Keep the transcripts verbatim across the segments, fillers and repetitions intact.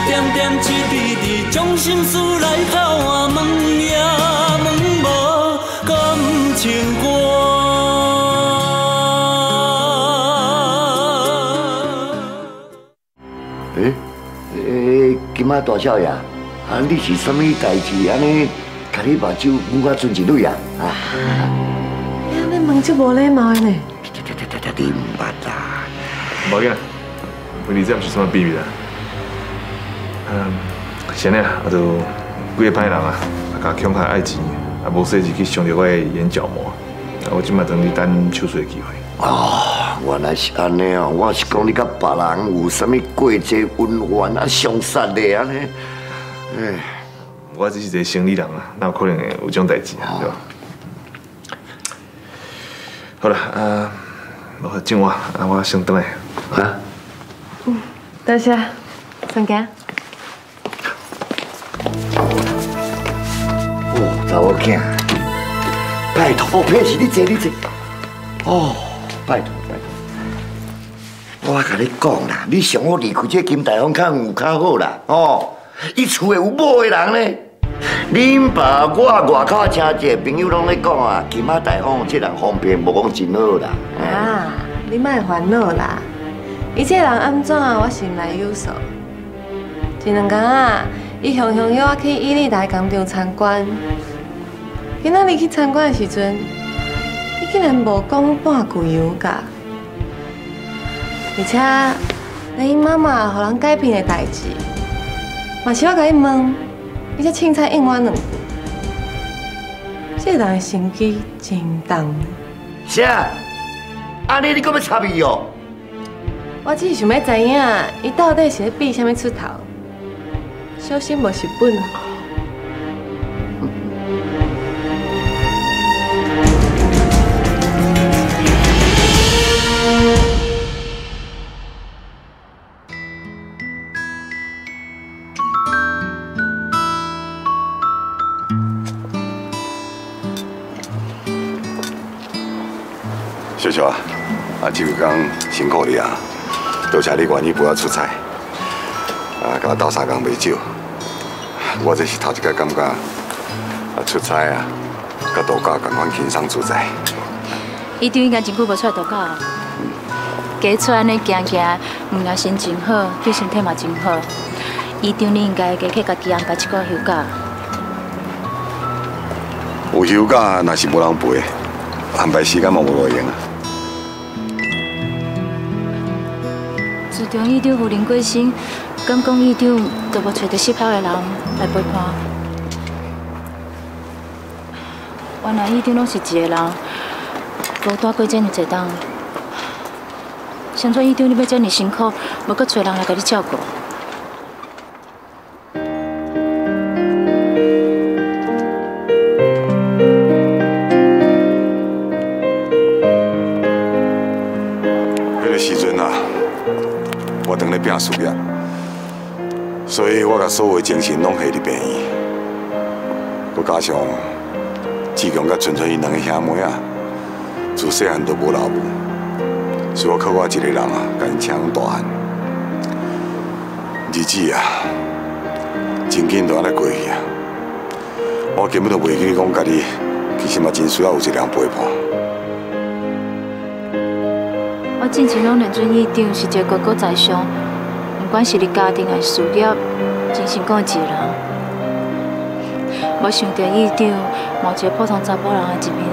点点一滴滴，将心事来敲我问也问无感情歌。 诶诶，今仔大少爷，啊，你是啥物代志？安尼，甲你目睭捂啊存一蕊啊？啊！ 你安尼问就无礼貌的呢。 你唔捌啦。 无要紧，为你这毋是什么秘密啦。嗯，先咧，啊，就几个歹人啊，啊，甲恐吓爱钱，啊，无说是去伤着我的眼角膜，啊，我即摆等你等手术的机会。哦， 原来是安尼哦，我是讲你甲别人有啥物过节恩怨啊，相杀的安尼。哎， 我只是一个生理人啊，哪有可能会有这种代志啊，对吧？好了，啊，我进我，啊，我先回来。啊。 嗯，多谢，孙家。 哦，查某囝，拜托，偏是你坐，你坐。哦，拜托拜托。我甲你讲啦，你上好离开这金大坊较有较好啦，哦。伊厝诶有某个人呢，恁爸我外口听一个朋友拢咧讲啊，金仔大坊这人方便无讲真好啦。 啊，你莫烦恼啦，伊这人安怎我心内有数。前两天啊，伊雄雄约我去伊利大工厂参观，今仔日去参观的时阵，伊竟然无讲半句有噶，而且连因妈妈互人改变的代志。嘛是我甲伊问，伊才凊彩应我两句。这人的心机真重。 啥？安尼你搁要插伊哦？ 我只是想要知影，伊到底是咧比啥物出头，小心无是本。 小小啊，啊，这工辛苦你啊，多谢你愿意陪我出差，啊，甲我斗三工袂少。我这是头一摆感觉，啊，出差啊，甲度假同款轻松自在。 伊对应该真久无出来度假啊，加出安尼行行，唔但心情好，对身体嘛真好。伊对你应该加去家己安排一个休假。 有休假，若是无人陪，安排时间嘛无路用啊。 自从院长夫人过身，敢讲院长都无找到适合的人来陪伴。原来院长拢是一个人，无带过这么侪档。想做院长你要这么辛苦，无搁找人来给你照顾。 迄个时阵啊，我当咧拼事业，所以我甲所有的精神拢下伫病院。佮加上志强甲春春因两个兄妹啊，自细汉都无老母，所以我靠我一个人啊，甲因请大汉。日子啊，真紧就安尼过去啊。我根本就袂记讲家己，其实嘛真需要有一个人陪伴。 我之前拢认准院长是一个高高在上，不管是你家庭还是事业，真成功的一个人。没想到院长冒一个普通查甫人的一面。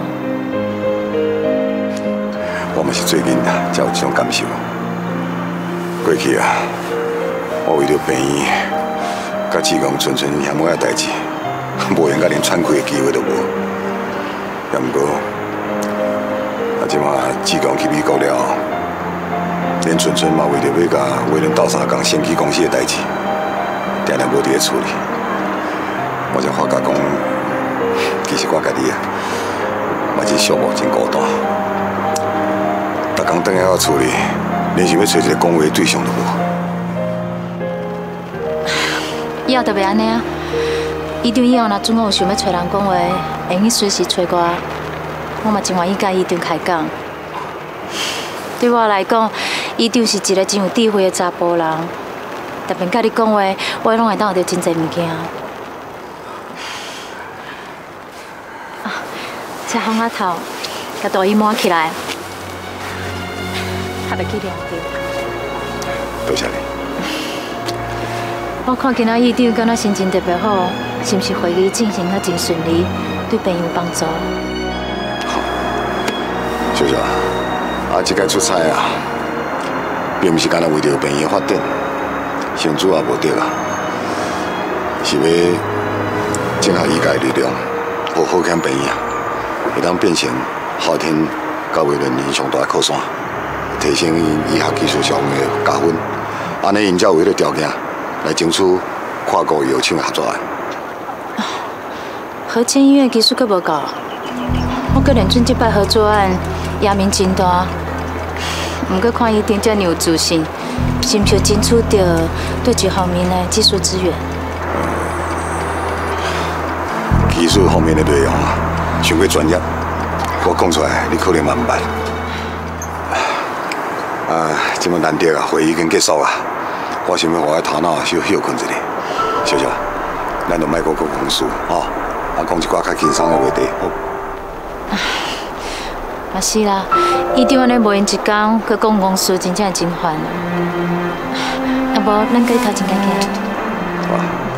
我嘛是最近啊，才有这种感受。过去啊，我为了病院，甲志强、春春兄妹的代志，无闲甲连喘气的机会都无。也毋过，啊，即马志强去美国了后，连春春嘛为着要甲为恁斗相共升级公司的代志，定定无伫咧处理。我才发觉讲，其实我家己啊，嘛真寂寞、真孤单。逐工等下我厝里，连想要找一个讲话的对象都无。 以后就袂安尼啊！院长以后若准我有想要找人讲话，会用随时找我。我嘛真愿意甲院长开讲。对我来讲，院长是一个真有智慧的查甫人。 特别甲你讲话，我拢会当学到真侪物件。啊，车风仔头，甲大衣抹起来，还袂去凉着。 多谢你。 我看今仔院长敢若心情特别好，是毋是会议进行啊真顺利，对病有帮助？ 好，秀秀啊，啊，这届出差啊，并毋是干那为着病院发展，成主也无得啊，是要整合医界力量，好好看病院，会当变成后天教育人员上大的靠山，提升因医学技术上的加分，安尼因才有迄个条件。来争取跨国药厂合作案。 和千医院技术阁无够，我个连准这摆合作案压力真大。毋过看医长遮尔有自信，是毋是争取到对这方面的技术资源？ 技术方面的内容啊，太过专业，我讲出来你可能嘛唔捌。啊，这么难得啊，会议已经结束啊。我想要我的头脑稍休困一下，小小，咱就莫搁讲公事吼，啊讲一寡较轻松的话题，好。 嘛是啦，医长安尼无闲一工，去讲公事，真正真烦啊。啊无，咱去头前家去。好。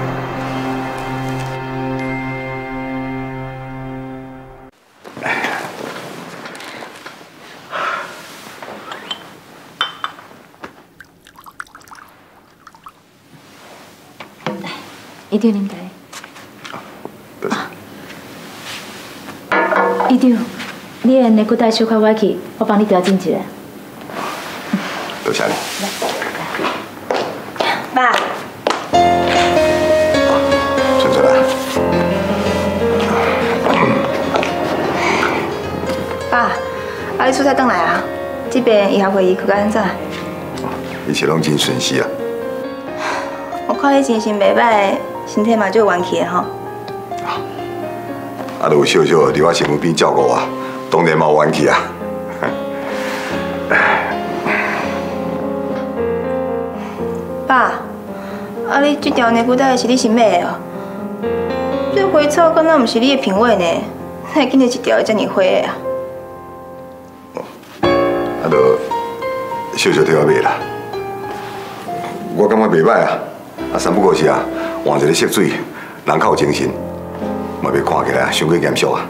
医长啉茶。医长，你的内骨带小可歪去，我帮你调整一下。 多谢你。 爸。 顺顺来。 爸，啊你出差转来啊？这边医学会议去到安怎？ 一切拢真顺利啊。 我看你精神袂歹。身体嘛就元气的吼。 啊，都有小小伫我身边照顾我，当然嘛有元气啊。 爸，啊你这条内裤带是你新买的哦？这花草敢若毋是你的品味呢？哪会见到一条遮尔花的啊？ 啊，都小小替我买啦。我感觉袂歹啊，啊，三不过是啊。换一个色水，人较有精神，嘛袂看起来伤过严肃啊。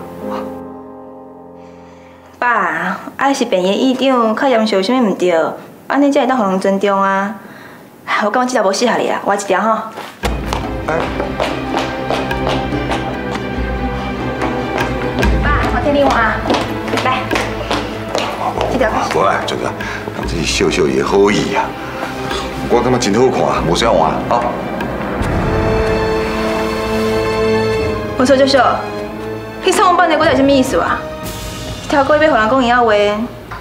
爸，啊是病院院长，较严肃啥物毋对？安尼才会当互人尊重啊。我感觉这条无适合你啦，换一条吼。 哎， 爸，我替你换啊，来，这条。 无啊，真个，人这是小小伊的好意啊，我感觉真好看，无啥换啊。我说就是，迄创我办的骨带什么意思啊？一条狗要互人讲伊遐话，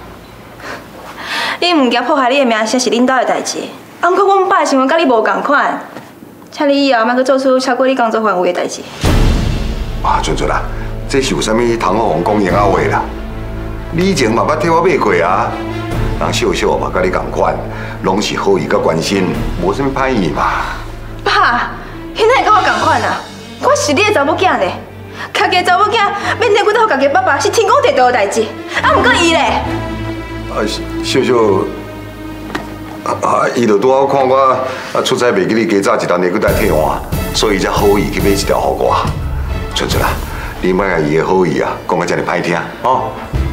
你唔惊破坏你的名声是恁兜的代志。啊，不过阮爸的想法甲你无共款，请你以后莫去做出超过你工作范围的代志。 啊，俊俊啊，这是有啥物通好讲闲话啦？你以前嘛捌替我买过啊，人小小嘛甲你共款，拢是好意甲关心，无啥物歹意嘛。 爸，现在会甲我共款啊？我是你的查某囝呢，家己的查某囝免内骨头家己爸爸是天公地道的代志，啊，毋过伊咧。 啊，小小，啊啊，伊就拄好看我啊出差袂记你加早一条内骨带替换，所以才好意去买一条互我。春春啊，你莫甲伊的好意啊讲啊遮尔歹听哦。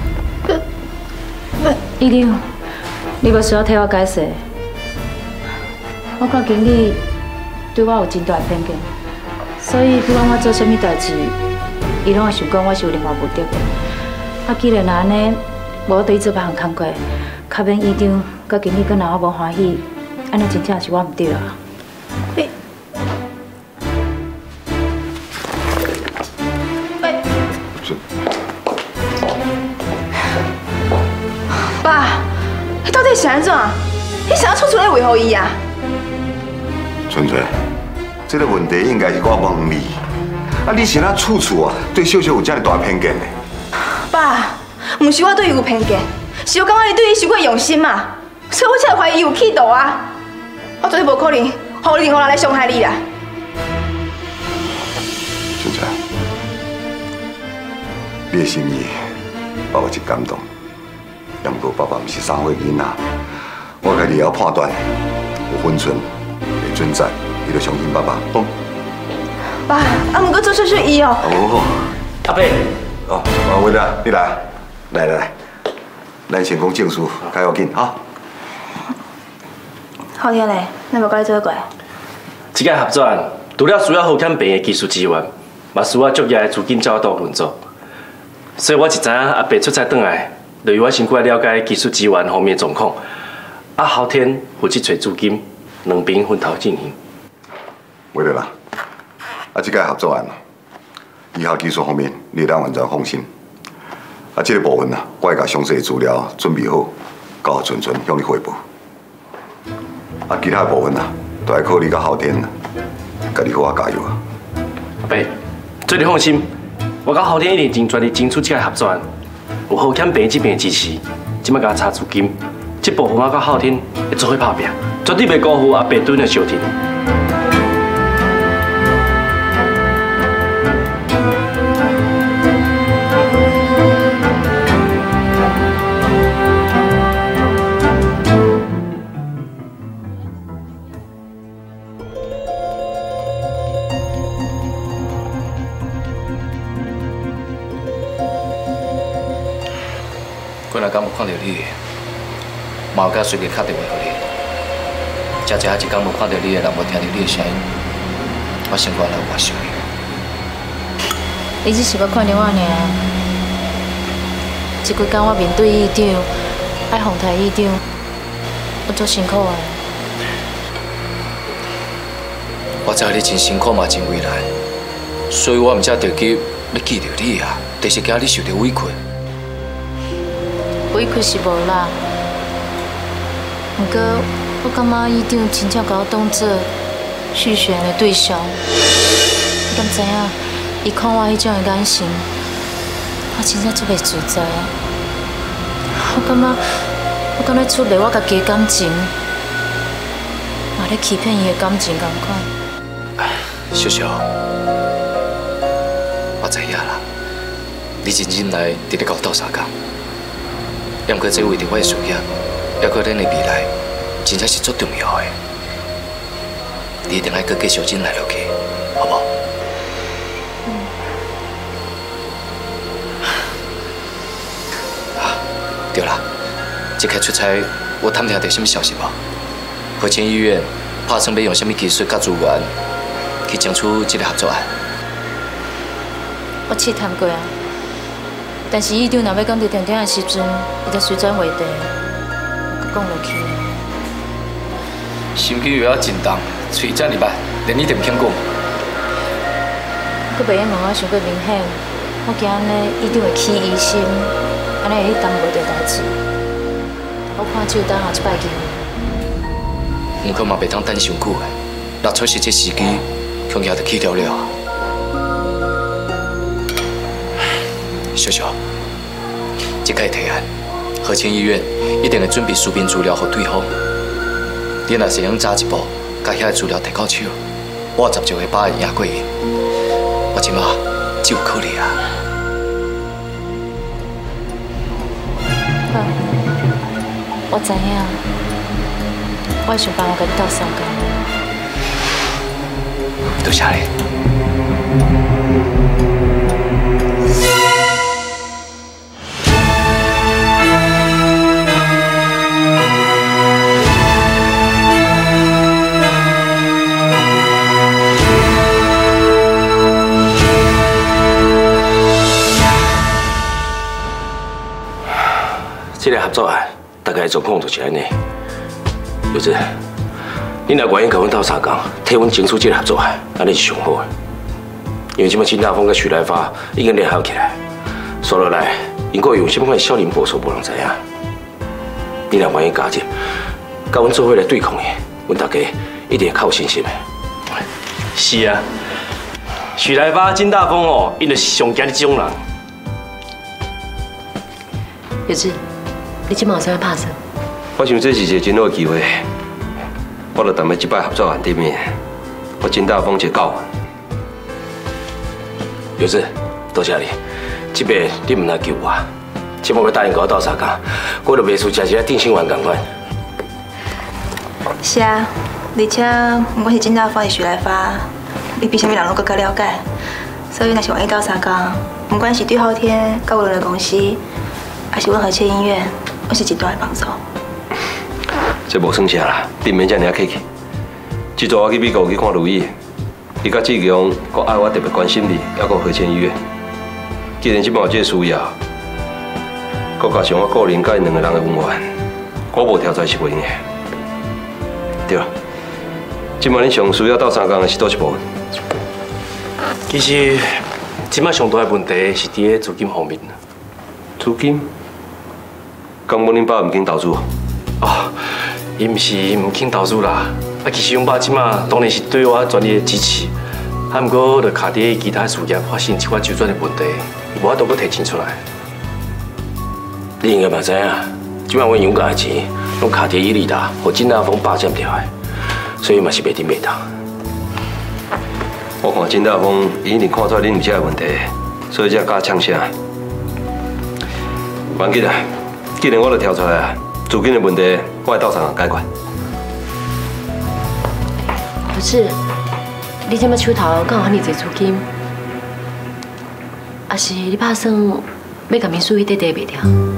医长，你无需要替我解释。我看经理对我有真大的偏见。所以不管我做啥物代志，伊拢会想讲我是有另外目的的。啊，既然安尼，无我对伊做别项工作，较免医长甲经理搁让我无欢喜，安尼真正是我毋对啊。 你，喂，爸，你到底是安怎？你想要处处来维护伊啊？ 春春。这个问题应该是我问你，啊，你是哪处处啊对秀秀有这么大偏见呢？ 爸，不是我对伊有偏见，是我感觉伊对伊太过用心嘛，所以我才怀疑伊有企图啊。我绝对无可能互任何人来伤害你啦。 春菜，你的心意，爸爸真感动。但不过爸爸不是三岁囡仔，我家己也要判断有分寸，会准在，你就相信爸爸。哦。 爸，啊，不过做出去伊哦。 哦。 阿伯。 哦，阿伟啊，你来，来来来，咱先讲证书，较要紧哈。 好听嘞，那无甲你做伙过。 这个合作案，除了需要好欠病的技术资源，嘛需要足业的资金照度运作。所以我一知影阿伯出差转来，就由我先过来了解技术资源方面的状况。啊，后天负责找资金，两边分头进行。 为了啦，啊，这个合作案。以后技术方面，你当完全放心。啊，这个部分呐，我会把详细资料准备好，到纯纯向你汇报。啊，其他部分呐，都要靠你到后天，家己好好加油啊！ 阿伯，做你放心，我到后天一定尽全力争取这个合作案。有好欠病这边的支持，即摆甲查资金，这部分我到后天会做伙拍拼，绝对袂辜负阿伯对的小弟。 几若天无看到你，嘛有甲随便敲电话给你。真正一天无看到你的人，无听到你的声音，我心肝来有外伤你。 伊只是要看到我尔，这几天我面对议长，爱访台议长，我足辛苦的。 我知影你真辛苦嘛，真为难，所以我毋才着急要记着你啊，就是惊你受到委屈。 委屈是无啦，不过我感觉议长真正把我当作续选的对象。你敢知影？伊看我迄种的眼神，我真正足袂自在。我感觉我敢咧出卖我家己的感情，嘛咧欺骗伊的感情共款。 小小，我知影啦，你真忍来伫咧甲我斗相共。也毋过，这为着我的事业，也搁咱的未来，真正是足重要的。你一定爱搁继续忍耐落去，好无？嗯。啊，对啦，这次出差我探听到什么消息无？和千医院打算要用什么技术甲资源去争取这个合作案？ 我试探过啊。但是议长若要讲到重点的时阵，伊就随转话题，讲落去。 心机又要真重，嘴遮尔白，连你都唔肯讲。 佮袂用问我想过明显，我惊安尼议长会起疑心，安尼会去耽误着代志。我看只有等下一摆机会。 毋过嘛袂通等伤久的，若错失这时机，恐惊就去了了。小小，这个提案，和千医院一定会准备书面资料给对方。你若是能早一步，把遐个资料摕到手，我十就会把伊赢过因。我即马只有靠你啊！ 好，我知影，我会想办法甲你斗相共。 多谢你。 这个合作案大概状况就是安尼。有子，你若愿意甲阮斗相共，替阮争取这个合作案，安尼是上好的。因为即摆金大峰甲徐来发已经联合起来，说落来，因阁用什么款少年部署，无人知影。你若愿意加入，甲阮做伙来对抗伊，阮大家一定会较有信心的。是啊，徐来发、金大峰哦，因就是上惊的这种人。 有志。你今晚有啥要拍算？ 我想这是一个真好的机会， 我就等下即摆合作案顶面，我金大峰一个教训。有志，多谢你，这摆你唔来救我，即摆要答应跟我斗相共，我就袂输食一个定心丸共款。 是啊，而且不管是金大峰还是徐来发，你比啥物人拢更加了解，所以若是愿意斗相共，不管是对后天、到无论的公司，还是阮和切音乐，我是极大的帮助。 这无算啥啦，你唔免遮尔客气。这阵我去美国去看如意，伊甲志强阁爱我特别关心你，还阁和签医院。既然即摆有这个需要，阁加上我个人甲因两个人的恩怨，我无跳出来是袂用的。对了，即摆恁上需要斗相共的是倒一部分？ 其实，即摆上大的问题是伫咧资金方面。 资金？根本恁爸唔肯投资。 哦，伊毋是唔肯投资啦，啊，其实阮爸即马当然是对我全力的支持，啊，毋过就卡伫其他事业发生一寡周转的问题，无法度阁提钱出来。 你应该嘛知影，即摆阮杨家的钱拢卡伫伊利达和金大峰霸占掉的，所以嘛是袂顶袂当。我看金大峰伊一定看出来恁有这个问题，所以才敢呛声。唔要紧啦，既然我都跳出来啊。资金的问题，我会斗相共解决。 可是，你即摆手头敢有遐尼侪资金？还是你打算要甲民宿伊块地卖掉？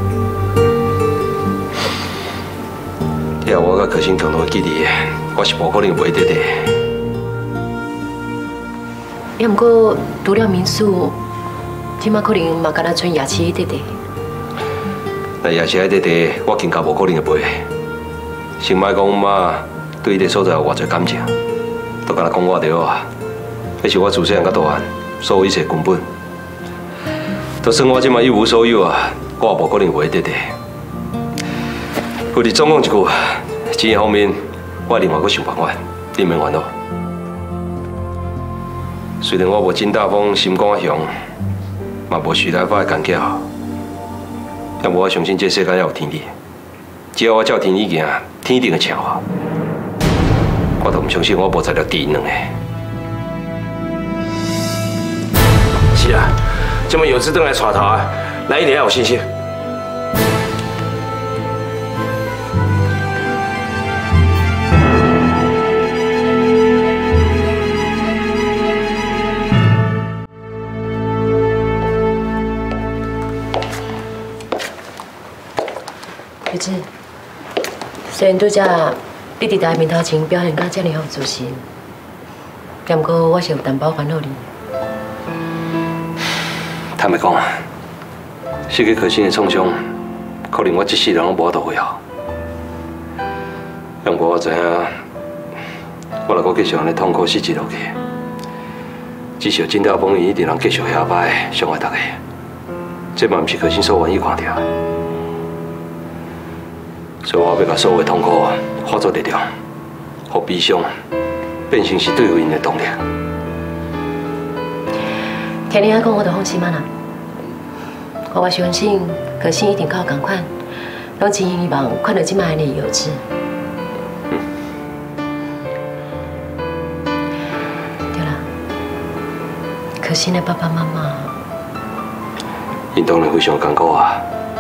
要我甲柯心共同的记忆，我是无可能卖块地。 也毋过，除了民宿，即摆可能嘛敢若剩夜市迄块地。 那夜市迄块地，我更加无可能会卖。先莫讲妈对迄个所在有偌侪感情，都敢若讲我对我，迄是我自细汉到大汉所有一切根本。就算我即马一无所有啊，我也无可能卖迄块地。不如总讲一句，钱方面我另外阁想办法，你免烦恼。虽然我无金大峰心肝雄，嘛无徐来发的干巧。但我相信这世界还有天理，只要我照天理行，天一定会请我。我都唔相信我无才了敌因两个。 是啊，这么有志登来带头啊，咱一定要有信心。 玉芝，虽然拄只你伫台面头前表现甲遮尔有自信，但不过我是有淡薄烦恼你。 坦白讲，失去可心的创伤，可能我一世人拢无法度恢复。不过我知影，我若阁继续安尼痛苦死折落去，至少金大峰伊一定能继续下摆伤害大家。这嘛毋是可心所愿意看到的。所以我要把所有的痛苦化作力量，让悲伤变成是对付因的动力。 听你安讲，我就放心啊啦。我相信，可心一定甲我同款，拢真希望看到即摆的幼稚。 嗯。 对啦，可心的爸爸妈妈， 因当然非常艰苦啊。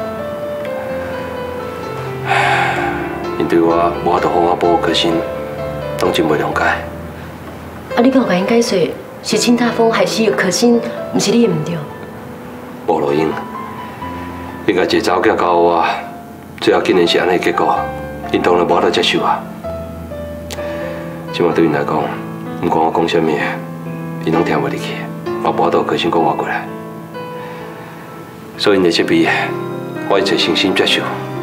因对我无法度好好保护可心，拢真袂谅解。 啊，你敢有甲因解释是金大峰还是可心，毋是你的唔对？ 无路用，因家一个查某囝教我，最后竟然是安尼结果，因当然无法度接受啊。即马对因来讲，毋管我讲啥物，因拢听袂入去，嘛无法度可心讲我过来。所以因的这边，我一切诚心接受。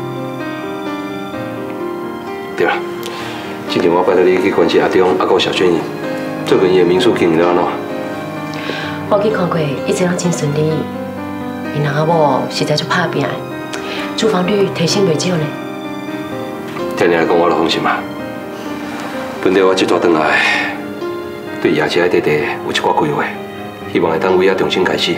对啦，之前我拜托你去关心阿忠，还有小轩因，最近伊的民宿经营了安怎？ 我去看过，一直拢真顺利。因阿某实在就拍拼，住房率提升袂少呢。 听你来讲，我就放心啊。本来我这段回来，对夜市迄块地有一寡规划，希望会当为遐重新开始。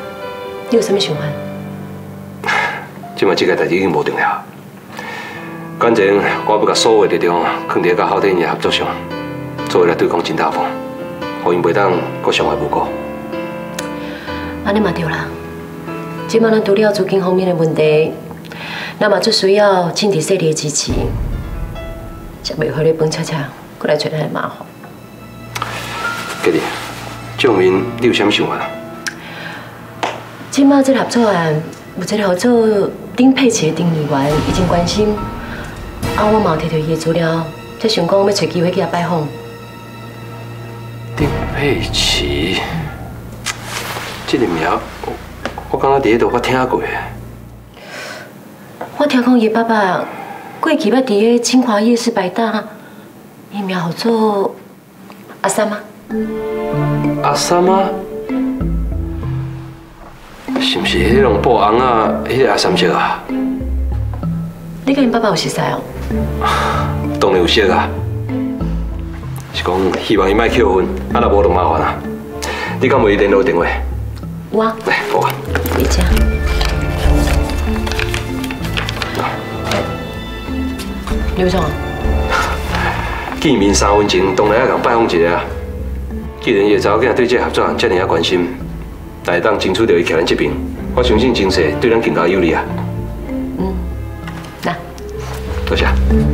你有啥物想法？ 即马这个代志已经无重要。 感情我要把所有的力量放伫甲后天的合作上，做来对抗金大凤，互因袂当阁伤害无辜。 安尼嘛对啦，即摆咱除了资金方面的问题，那嘛最需要政治势力的支持，才袂互你本恰恰过来找咱的麻烦。 吉弟，这方面你有啥物想法？ 即摆这合作案有一个合作丁佩琪的丁议员已经关心，啊，我嘛有摕到伊的资料，才想讲要找机会去遐拜访。 丁佩琪，这个名我我感觉伫迄度我听过。 我听讲伊爸爸过去捌伫个清华夜市摆档，伊名叫做阿三吗？ 阿三吗？是毋是迄种布红啊？迄个阿三色啊？ 你甲因爸爸有熟识哦？ 当然有熟啊。是讲希望伊莫扣分，啊若无就麻烦啊。你敢有伊联络电话？ 我。 来，我。 你讲。刘总。 见面三分钟，当然要共拜访一下啊。既然伊个查某囝对这个合作案遮尔啊关心，但会当争取到伊徛咱这边，我相信情势对咱更加有利啊。 嗯，来， 多谢。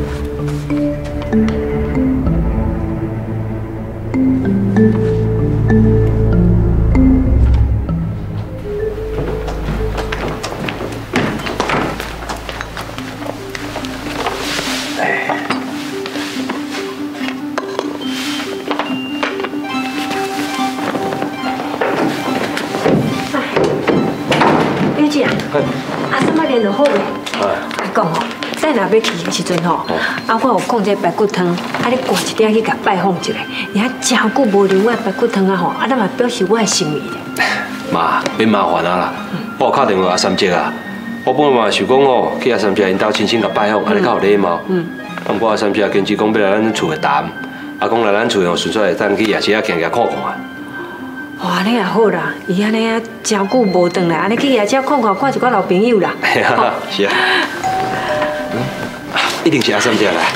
啊，什么联络好嘞？我讲哦，等若要去的时阵吼，啊，我有讲这排骨汤，啊，你挂一点去甲拜访一下。而且真久无啉我的排骨汤啊吼，啊，咱嘛表示我的心意咧。 妈，别麻烦啊啦，我有打电话阿三姐啊，我本来嘛想讲哦，去阿三姐因兜亲戚甲拜访，安尼较有礼貌。嗯。啊，不过阿三姐坚持讲要来咱厝的谈，啊，讲来咱厝哦，纯粹会等去夜市啊行行看看。 哇，安尼也好啦，伊安尼啊，真久无回来，安尼去夜车看看，看一寡老朋友啦。 是啊，是啊。嗯，一定是阿三姐来。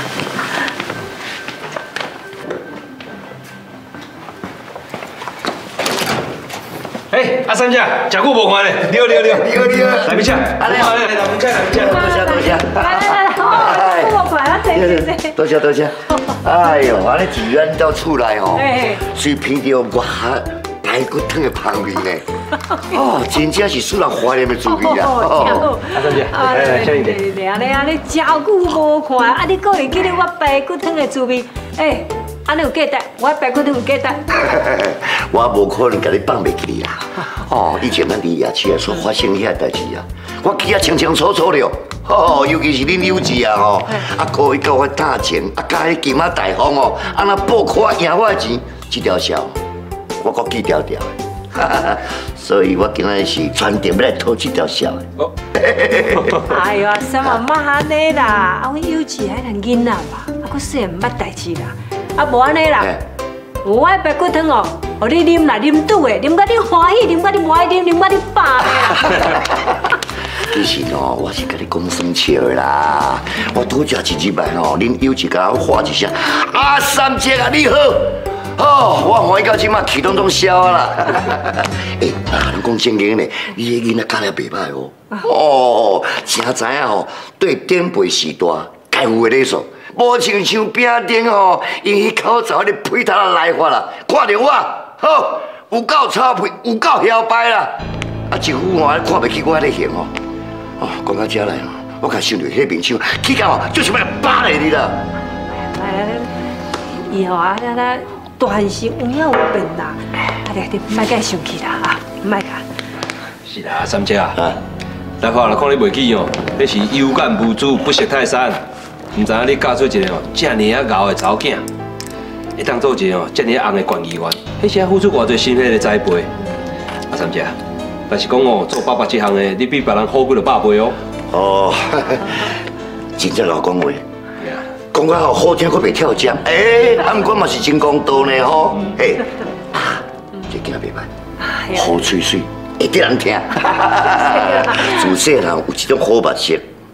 哎，阿三姐，真久无看咧，你好，你好，你好，你好，你好，来宾请，来来来，来宾请，来宾请， 多谢多谢。 来来来，哦，久无看，啊，坐坐坐。 多谢多谢。哎呦，安尼自然到厝内吼，随闻到我排骨汤的香味呢，哦，真正是使人怀念的滋味啊！ 哦， 阿三姐，来来，小一点。 对啊，你啊，你真久无看，啊，你阁会记得我排骨汤的滋味？哎，安尼有价值，我排骨汤有价值。 我无可能甲你放袂记啦。哦，以前咱伫夜市啊所发生遐代志啊，我记啊清清楚楚了。哦，尤其是恁幼稚啊吼，啊，故意甲我打钱，啊，甲迄金仔大方哦，啊那报考赢我的钱，这条笑。我搁记条条的，所以我今仔是专程要来讨这条笑的。 哎呦，什么莫安尼啦？啊，阮幼稚迄个囡仔嘛，啊，搁细唔捌代志啦，啊，无安尼啦。我的排骨汤哦，互你啉啦，啉拄的，啉甲你欢喜，啉甲你不爱啉，啉甲你饱的啦。 其实哦，我是甲你讲算笑的啦。我拄食一日饭哦，恁幼稚甲我喊一声，阿三姐啊，你好。哦，我欢喜到即马气拢拢消啊啦！哎，啊，人讲正经的，你个囡仔教了袂歹哦。哦，真知影吼，对长辈是大，该有的礼数。无亲像饼顶吼，因迄口罩咧屁头啊来法啦，看着我，好，有够臭屁，有够嚣摆啦！啊，一副吼看袂起我咧型哦。哦，讲到遮来哦，我甲想着迄面相，气到哦，就是要扒来你啦。 来，以后啊，咱咱。但是有影有变啦，啊！你你莫甲生气啦啊，莫甲。 是啦，三姐啊，来看啦，看你袂记哦，你是有干无主，不识泰山，唔知影你嫁出一个哦，遮尔啊牛的查某囝，会当做一个哦，遮尔红的官议员，迄时啊付出偌侪心血的栽培。啊，三姐，但是讲哦，做爸爸这项的，你比别人好几个百倍哦。哦， 真正老讲话。讲啊吼好听，佫袂跳针，哎，啊，毋过嘛是真公道呢吼，嘿，啊，这囝袂歹，好嘴水，会得人听，自细汉有一种好目色，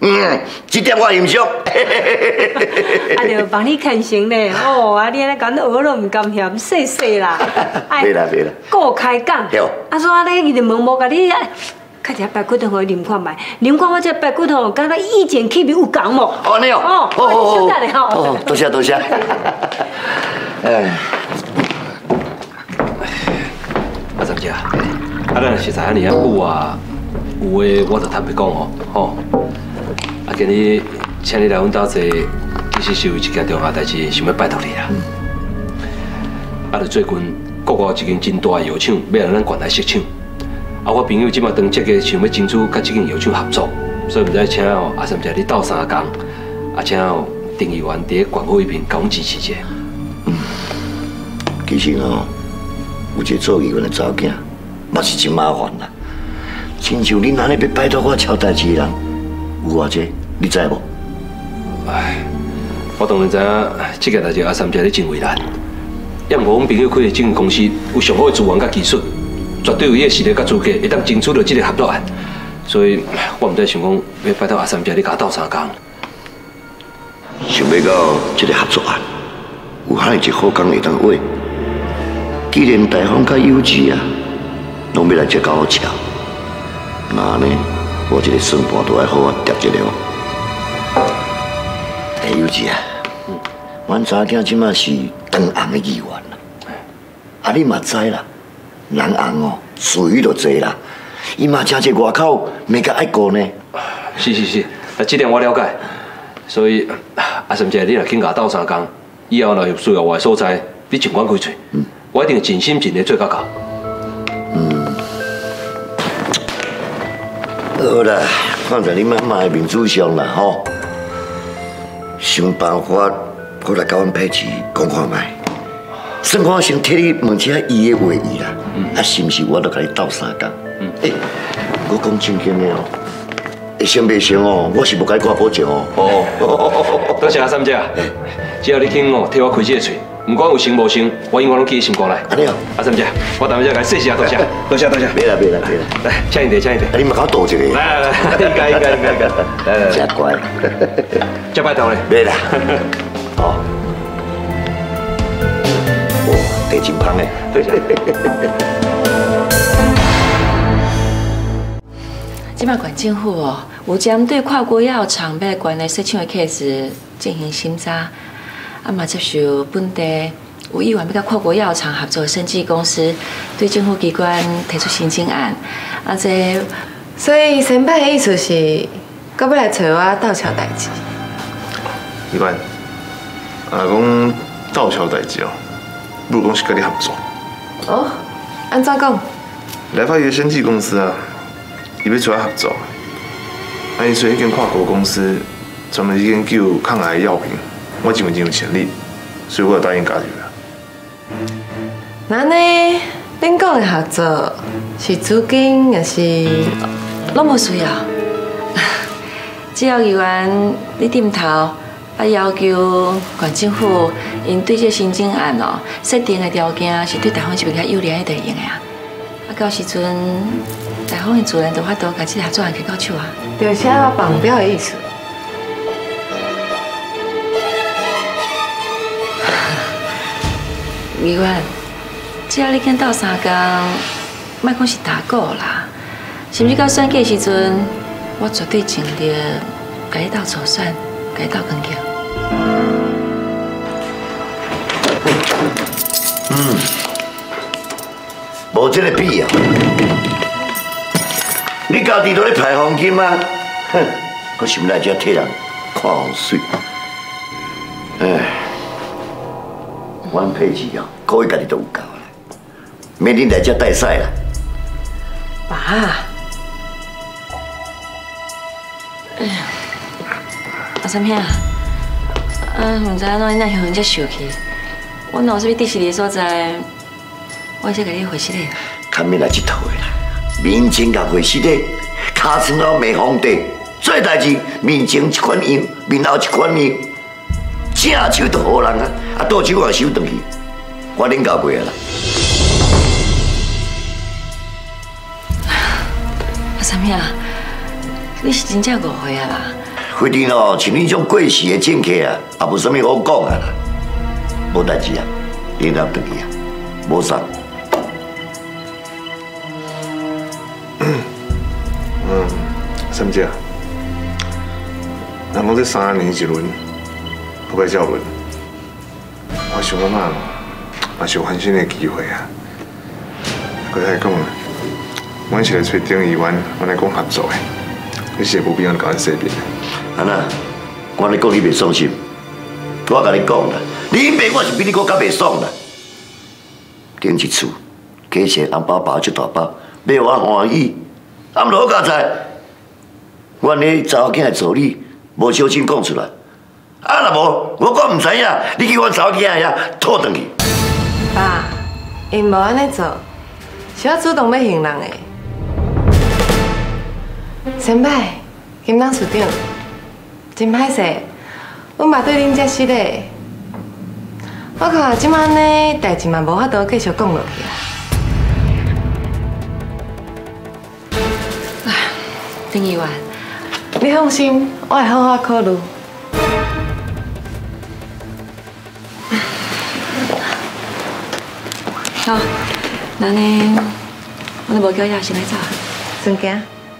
嗯，这点我欣赏。 啊，就帮你牵成咧，哦，啊，你安尼讲学都唔甘嫌，细细啦。 袂啦袂啦。 顾开讲。 对。 啊，所以咧，伊就问无甲你，较只白骨头互啉看卖，啉看我这白骨头，敢若以前气味有共无？ 哦，你哦。 哦， 哦哦哦。 哦，多谢多谢。哎。 阿三姐，啊，咱若是知安尼啊久啊，有话我就坦白讲哦，吼。啊，今日请你来阮家坐，其实是有一件重要代志，想要拜托你啦。啊，就最近国外有一间真大的药厂要来咱县来设厂，啊，我朋友即马当积极想要争取甲这间药厂合作，所以毋知请哦阿三姐你斗相共，啊，请哦丁议员伫咧县府迄边甲阮支持者。 嗯，其实哦，有一个做议员的查某囝，嘛是真麻烦啦。亲像恁安尼要拜托我抄代志的人，有偌济，你知无？ 哎，我当然知影，这件代志阿三姐你真为难。要毋过阮朋友开的这间公司有上好的资源甲技术，绝对有伊的实力甲资格，会当争取到这个合作案。所以，我毋知想讲要拜托阿三姐你甲我斗相共。 想要到这个合作案，有遐一好工会当画。既然大方甲幼稚啊，拢要来这甲我瞧，那呢，我这个算盘都要好好调一了。哎，幼稚啊，阮查囝即马是当红的议员啦，啊，你嘛知啦，人红哦，属于就济啦，伊嘛真济外口没甲爱顾呢。 是是是，啊，这点我了解。所以阿三姐，你若肯甲我斗相共，以后若有需要我的所在，你尽管开嘴，嗯、我一定尽心尽力做到到。 嗯，好啦，看在你妈妈的面子上啦吼，想办法，我来甲阮佩琪讲看卖，算看先替你问一下伊的话意啦，嗯、啊是毋是我都甲你斗相共？嗯，诶、欸，我讲正经的哦。会成袂成哦，我是无甲你挂保证哦。 哦，多谢阿三姐，只要你肯哦替我开这个嘴，不管有成无成，我永远拢记心肝内。 安尼哦， 阿三姐，我当面再甲你谢谢啊，多谢，多谢多谢。 别啦别啦别啦， 来，请一碟，请一碟。 你嘛甲我倒一个。 来来来，应该应该应该应该。来来来， 真乖。 接拜头咧。 别啦。哦。哦，地真香诶。 多谢。 即摆县政府哦，有针对跨国药厂要关来设厂的 case 进行审查，啊嘛接受本地有意愿要甲跨国药厂合作的生技公司对政府机关提出申请案，啊这，所以申办的意思是，搁要来找我斗桥代志。 议员，啊讲斗桥代志哦，不如讲是跟你合作。 哦，安怎讲？ 来发一个生技公司啊。伊要出来合作，啊，因说迄间跨国公司专门研究抗癌药品，我认为真有潜力，所以我就答应加入了。 那呢，恁讲的合作是资金，也是拢无需要？只要议员你点头，啊要求县政府因对这申请案哦设定的条件是对台湾这边较有利的，就用的啊。啊，到时阵。台方的主人都法度，把这合作案摕到手啊！就是我绑标的意思。议员，只要你肯斗相共，莫讲是打鼓啦，甚至到选举时阵，我绝对尽力甲你斗筹算，甲你斗跟叫。 嗯，无这个必要。你家己都咧排黄金啊？哼，我想来遮替人看风水。哎，阮佩琪哦，各位家己都有够啦，免恁来遮带赛啦。 爸，哎呀，阿三兄，啊，唔知安怎你那向遮受气？阮若有啥物第四个所在，我会先甲你回息的。 看免来这套的啦。面前甲回事咧，尻川后骂皇帝，做代志面前一款样，面后一款样，正手都好人啊，啊倒手也收转去，我恁教过啊啦。 阿三兄，你是真正误会啊啦！ 反正哦，像你种过时的政客啊，也无啥物好讲啊啦。无代志啊，你当回去啊，无啥。 嗯，三姐，人讲这三年一轮，不该叫轮。我想感觉，也是有翻身的机会啊。佮再讲啊，阮是来找丁议员，阮来讲合作的，你是无必要甲阮洗面。 安那，我咧讲你袂爽心，我甲你讲啦，你爸我是比你搁较袂爽啦。顶一厝，加起来红包包一大包，买我欢喜，啊，毋好佳哉。阮咧查某囝的助理，无小心讲出来，啊，若无我讲毋知影，你去阮查某囝遐吐转去。 爸，因无安尼做。是我主动要行人的。先摆，金董事长，真歹势，阮嘛对恁遮失礼。我看即摆呢代志嘛无法度继续讲落去啊。唉，丁议员，你放心，我会好好考虑。 好。那呢，我都无叫叶先来走， 孙家。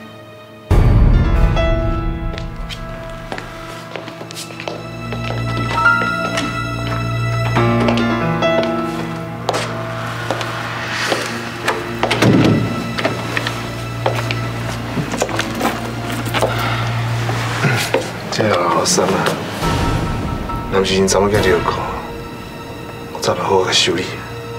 这个好心啊，若不是因查某囝这个苦，我早就好好修理。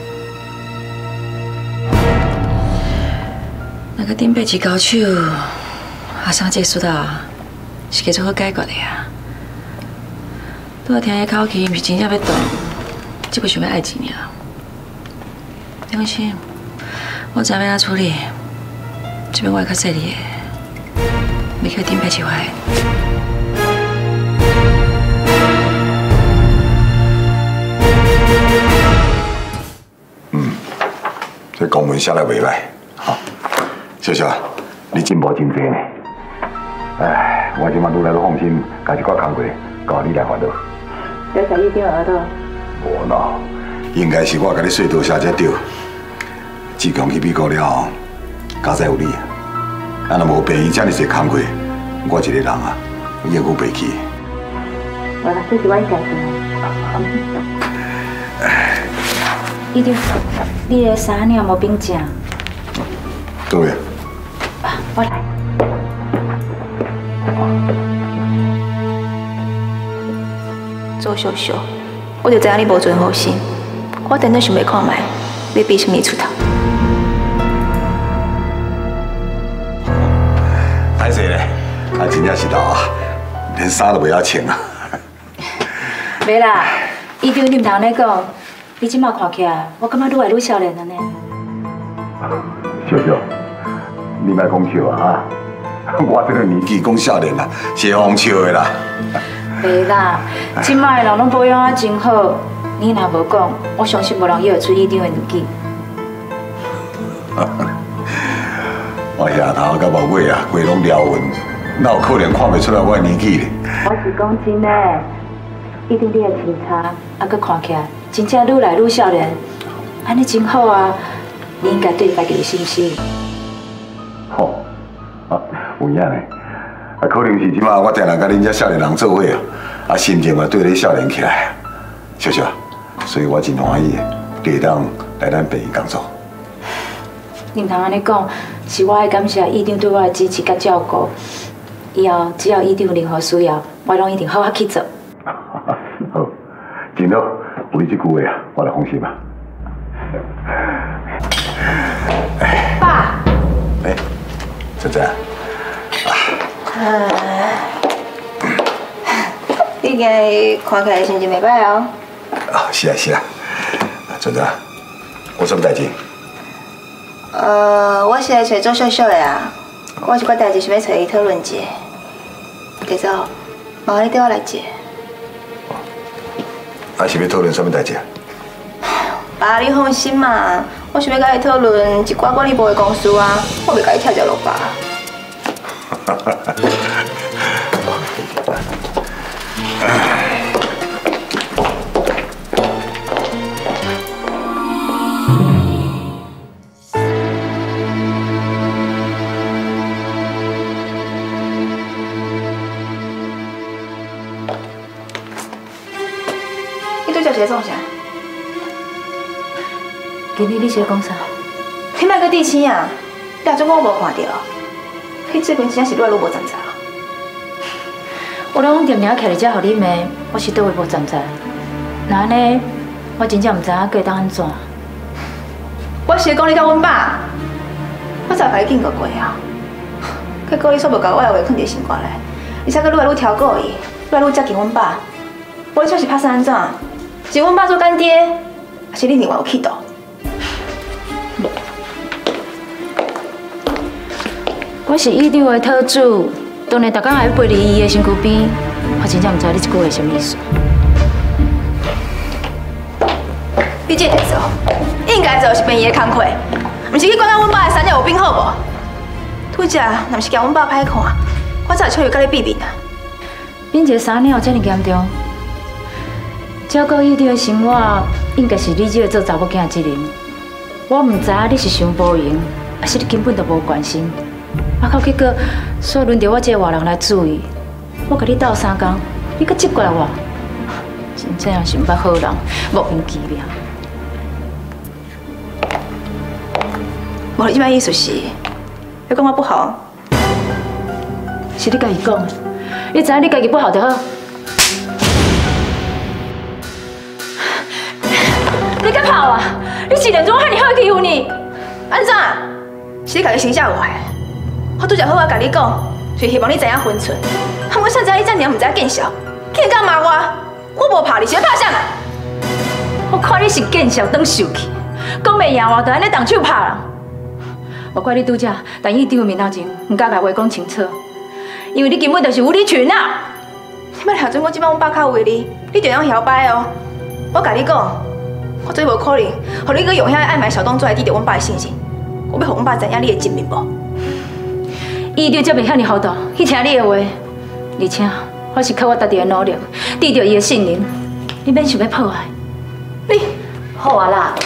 那个顶辈子高手，阿生这事啊，是加做好解决的啊。拄仔听伊口气，毋是真正要动，只不想要爱钱尔。你放心，我知要安怎处理，这边我会较细腻的，袂叫顶辈子坏。 嗯，这公文写得袂歹，好。小小，你进步真多呢。哎，我今晚愈来愈放心，家一寡工作交你来烦恼。 多谢一定耳朵。 无喏，应该是我甲你说多谢才对。自强去美国了后，家在有你，啊，若无病院遮尔济工作，我一个人啊，应付袂起。 无啦，这是我应该做。一定，你的衫领无冰正。 对。 我来。周秀秀，我就知影你无存好心，我等等想要看卖，要比什么出头。 歹势咧，啊真正是老啊，连衫都袂晓穿啊。 袂啦，伊对你唔通安尼讲，你即马看起来，我感觉愈来愈少年了呢。 秀秀。你莫讲笑啊！我这个年纪讲少年啦，是会笑的啦。 袂啦，即摆的人拢保养啊真好，你若无讲，我相信无人约得出伊张的年纪。 我下头甲木尾啊，规拢撩纹，哪有可能看袂出来我的年纪咧？ 我是讲真的，一定你的穿插，啊，佮看起来真正愈来愈少年，安尼真好啊！你应该对家己有信心。 吼，啊，有影嘞，啊，可能是即马我定定甲恁遮少年人做伙啊，啊，心情嘛对你少年起来，笑笑，所以我真欢喜，会当来咱病院工作。 你唔通安尼讲，是我爱感谢医长对我的支持甲照顾。以后只要医长有任何需要，我拢一定好好去做。 好，真好，有你这句话啊，我就放心啊。 爸。 哎。真真， 呃，你今日看起来心情袂歹哦。 啊，是啊是啊，真真，有什么代志？ 呃，我是来找周秀秀的啊，我有一寡代志想要找伊讨论一下。弟嫂，麻烦你带我来一下。 啊，是要讨论什么代志啊？ 爸，你放心嘛，我想要甲伊讨论一寡管理部的公司啊，我袂甲伊跳脚落吧。 在创啥？ 今日你是讲啥？ 你莫搁地青啊！你若总讲我无看到，你最近真正是愈来愈无站在啊！ 我拢定定徛伫遮互你骂，我是倒位无站在。那安尼，我真正毋知影该当安怎。 我是讲你甲阮爸，我早甲你警告过啊。结果你煞无甲我的话藏伫心肝内，而且佫愈来愈挑故意，愈来愈接近阮爸。我你说是拍算安怎？是阮爸做干爹，还是你另外有企图？ 我是医长的特助，当然逐工也要陪伫伊的身躯边。我真正毋知你这句话什么意思。 你这会做，应该做是便宜的工课，毋是去管到阮爸的三角有变好无？拄则若毋是惊阮爸歹看，我早就出去甲你避避啦。 变一个三鸟这么严重，照顾医长的生活，应该是你这个做查某囝的责任。我毋知影你是想无闲，还是你根本就无关心。啊，到结果煞轮到我这个外人来注意，我甲你斗三工，你搁责怪我，真正是毋捌好人，莫名其妙。 无你即摆意思是，要讲我不好？ 是你家己讲的，你知影你家己不好就好。你敢跑啊？你是人怎么遐尼好欺负你？ 安怎？是你家己心下坏。我拄则好啊，甲你讲，就是希望你知影分寸。啊，我啥知你遮尔毋知见笑，竟然敢骂我？我无拍你，是要拍啥？ 我看你是见笑当受气，讲袂赢我，就安尼动手拍人。莫怪你拄则，但医长面头前唔敢甲话讲清楚，因为你根本就是无理取闹。 你莫调准我即摆阮爸较有你，你就用摇摆哦。我甲你讲，我最无可能，互你搁用遐爱买小动作来抵着阮爸的信心。我要互阮爸知影你的真面目。 医长才袂遐尼糊涂去听你的话，而且我是靠我家己的努力，得到伊的信任，你免想要破坏。 你好啊啦，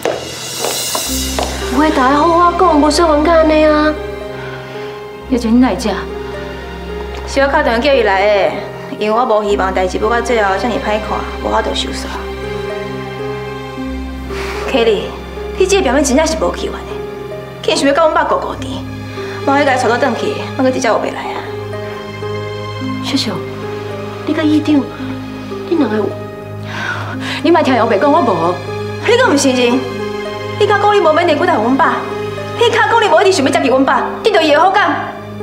话大家好好讲，无说冤家安尼啊。 要请你来遮， 是我敲电话叫伊来的，因为我无希望代志要到最后遮尔歹看，无法度收煞。Kelly， 你这个表妹真正是无气缘的，竟然想要甲阮爸糊糊甜。我要甲伊带倒转去，我搁直接学袂来啊！ 秀秀，你甲医长，你两个有？ 你莫听后白讲，我无。 你搁毋承认？你卡讲你无免连骨头阮爸，你卡讲你无一直想要接近阮爸，得到伊的好感。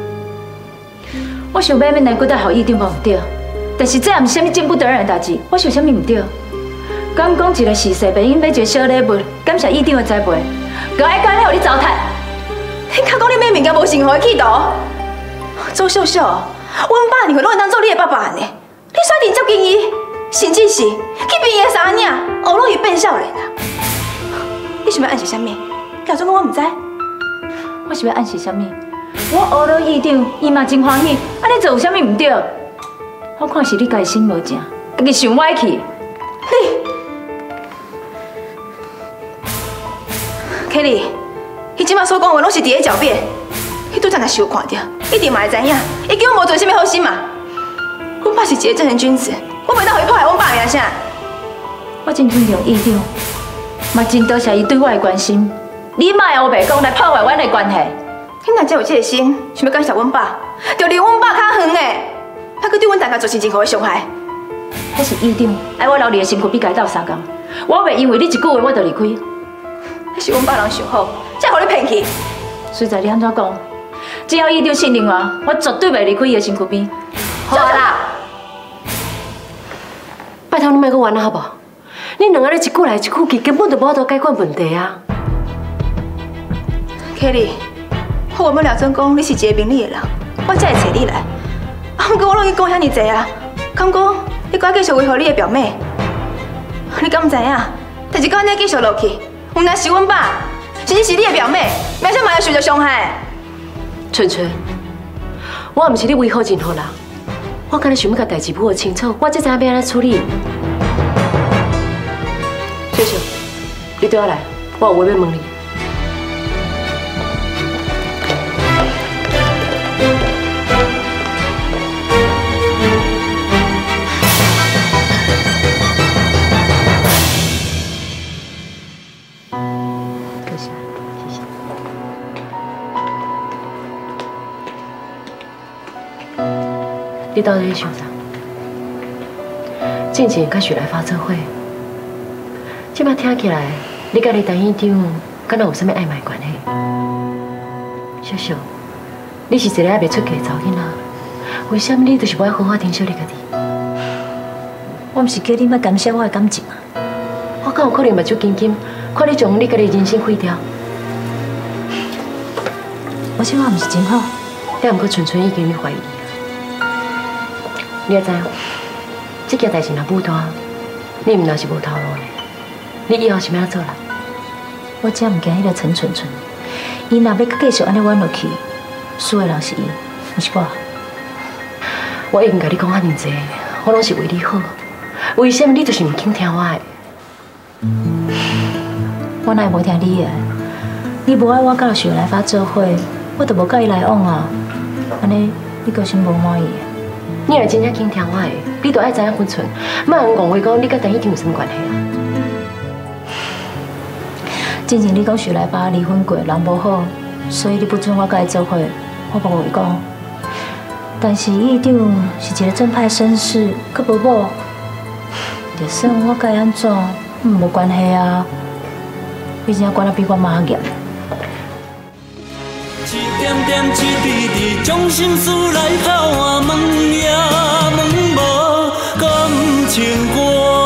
我想要免连骨头互医长无毋对，但是这也毋是啥物见不得人的代志。我想啥物毋对？敢讲一个逝世病因买一个小礼物，感谢医长的栽培，搁爱干咧互你糟蹋。你卡讲你买物件无生活的企图，周秀秀，阮爸你会拢会当做你的爸爸呢？你选定接近伊，甚至是去变伊的三领，学落伊变少年啊！你想要暗示啥物？假装讲我毋知。我想要暗示啥物？我学了医长，伊嘛真欢喜，安尼做有啥物毋对？我看是你家己心无正，家己想歪去。你 ，Kelly。伊即摆所讲话拢是伫咧狡辩，伊拄则若是有看到，一定嘛会知影，伊根本无做啥物好心嘛。阮爸是一个正人君子，我袂当互伊破坏阮爸名声。我真尊重医长，嘛真多谢伊对我的关心。你莫黑白讲来破坏阮的关系。你若真有这个心，想要感谢阮爸，就离阮爸较远诶，莫去对阮大家造成任何的伤害。迄是医长爱我留你的身躯比家斗相共，我袂因为你一句话我就离开。迄是阮爸人想好。才互你骗去。虽在你安怎讲，只要医长信任我，我绝对袂离开伊的身躯边。 好啦，拜托你莫阁玩啦，好不好？你两个人一句来一句去，根本就无法度解决问题啊。 Kelly， 我原本了准讲你是一个明理的人，我才会找你来。啊，不过我拢已经讲遐尼济啊，敢讲你搁继续维护你的表妹？你敢毋知影？但是搁安尼继续落去，毋但是阮爸。甚至是你的表妹，名声嘛要受到伤害。 春春，我毋是你维护任何人，我敢若想要甲代志补清楚，我才知影要安怎处理。秀秀，你对我来，我有话要问你。 你到底在想啥？进前甲许来发做伙，即摆听起来，你甲你陈院长敢若有啥物暧昧关系？小小，你是一个还袂出嫁的查某囡仔，为什么你就是不爱好好珍惜你家己？ 我毋是叫你莫感谢我的感情啊！ 我敢有可能目睭金金，看你将你家己人生毁掉？ 我这话毋是真好， 但毋过纯纯已经你怀疑你。你也知影，这件代志若舞大，你毋若是无头路的，你以后是要安怎做啦？ 我真毋惊迄个陈纯纯，伊若要继续安尼玩落去，输的人是伊，毋是我。 我已经甲你讲遐尼济，我拢是为你好，为什么你就是毋肯听我的？ 我哪会无听你的？你无爱我甲许来发做伙，我就无甲伊来往啊。安尼你个心无满意？ 你若真正肯听我的，你就爱知影分寸，莫用讲话讲你甲陈已经有什么关系啊？ 之前你讲许来发离婚过，人无好，所以你不准我甲伊做伙，我无话讲。但是院长是一个正派绅士，佮无某，就算我甲伊安怎，嗯，无关系啊。毕竟管得比我妈严。 一点点，一滴滴，将心事来敲啊，问也问无感情歌。